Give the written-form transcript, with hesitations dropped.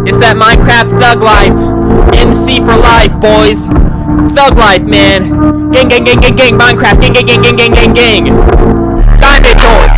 It's that Minecraft thug life. MC for life, boys. Thug life, man. Gang, gang, gang, gang, gang. Minecraft. Gang, gang, gang, gang, gang, gang, gang. Diamond doors.